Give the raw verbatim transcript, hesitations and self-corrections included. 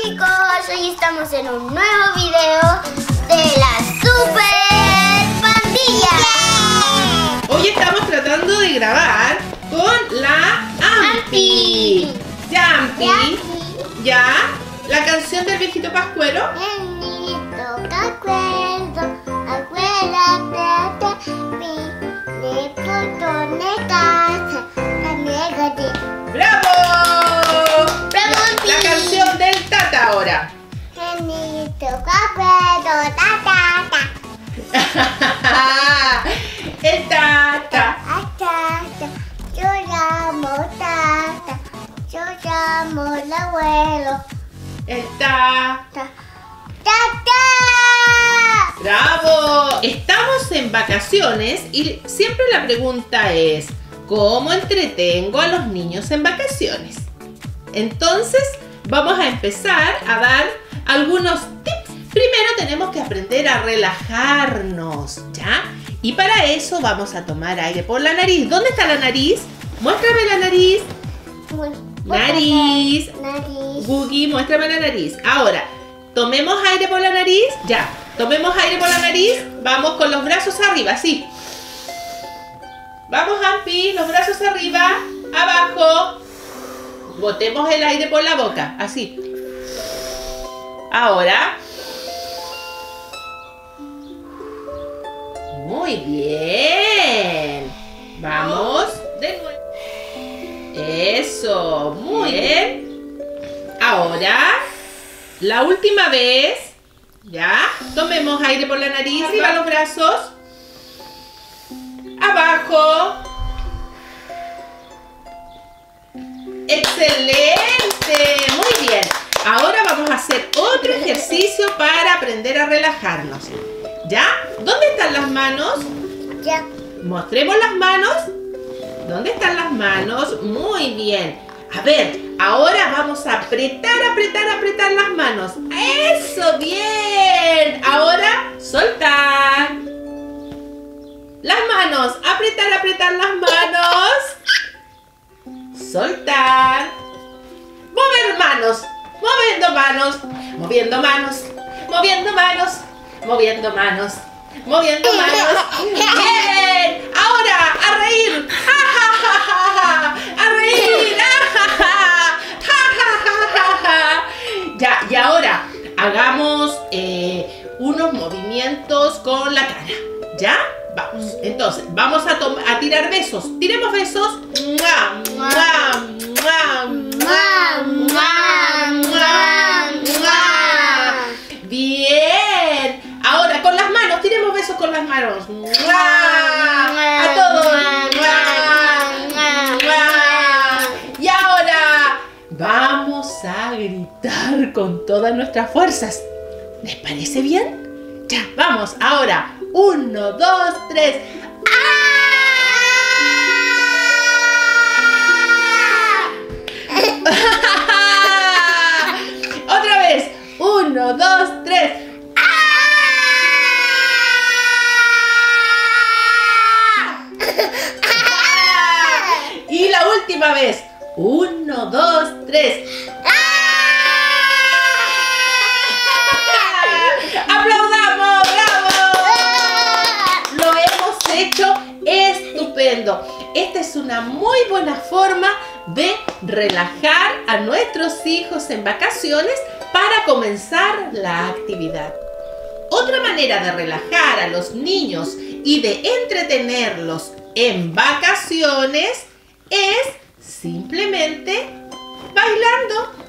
chicos, hoy estamos en un nuevo video de la Super Pandilla. ¡Yeah! Hoy estamos tratando de grabar con la Ampi. Yampi. ¿Ya? ¿La canción del viejito Pascuero? El niñito que acuerdo, acuérdate de mí, de portón de casa, la niega de... ¡Bravo! ¡Bravo, Ampi! La canción del Tata ahora. El niñito que acuerdo, ta ta ta. El Tata. Ah, tata, yo llamo tata, yo llamo el abuelo. El Tata. Ta, ¡tata! ¡Bravo! Estamos en vacaciones y siempre la pregunta es: ¿cómo entretengo a los niños en vacaciones? Entonces vamos a empezar a dar algunos tips. Primero tenemos que aprender a relajarnos, ¿ya? Y para eso vamos a tomar aire por la nariz. ¿Dónde está la nariz? Muéstrame la nariz. Nariz. Nariz. Gugi, muéstrame la nariz. Ahora, tomemos aire por la nariz. Ya, tomemos aire por la nariz. Vamos con los brazos arriba, sí. Vamos, Ampi, los brazos arriba, abajo. Botemos el aire por la boca, así. Ahora. Muy bien. Vamos de nuevo. Eso, muy bien. Ahora, la última vez. Ya, tomemos aire por la nariz, arriba los brazos. Abajo. ¡Excelente! Muy bien. Ahora vamos a hacer otro ejercicio para aprender a relajarnos. ¿Ya? ¿Dónde están las manos? Ya. Mostremos las manos. ¿Dónde están las manos? Muy bien. A ver, ahora vamos a apretar, apretar, apretar las manos. ¡Eso! ¡Bien! Ahora, soltar. Las manos. Apretar, apretar las manos. Soltar. Mover manos. Moviendo manos. Moviendo manos. Moviendo manos. Moviendo manos. Moviendo manos. ¡Bien! Ahora, a reír. ¡Ja, ja, ja, ja, ja! ¡A reír! ¡Ja, ja, ja! ¡Ja, ja, ja, ja! Ya, y ahora hagamos eh, unos movimientos con la cara. ¿Ya? Vamos. Entonces, vamos a, a tirar besos. Tiremos besos. ¡Mua! ¡Mua! ¡Mua! ¡Mua! ¡Mua! ¡Mua! ¡Mua! Bien. Ahora con las manos. Tiremos besos con las manos. ¡Mua! A todos. ¡Mua! ¡Mua! Y ahora vamos a gritar con todas nuestras fuerzas. ¿Les parece bien? Ya, vamos. Ahora. Uno, dos, tres. ¡Ah! Otra vez. Uno, dos, tres. ¡Ah! Y la última vez. Uno, dos, tres. ¡Aplaudamos! Hecho estupendo. Esta es una muy buena forma de relajar a nuestros hijos en vacaciones para comenzar la actividad. Otra manera de relajar a los niños y de entretenerlos en vacaciones es simplemente bailando.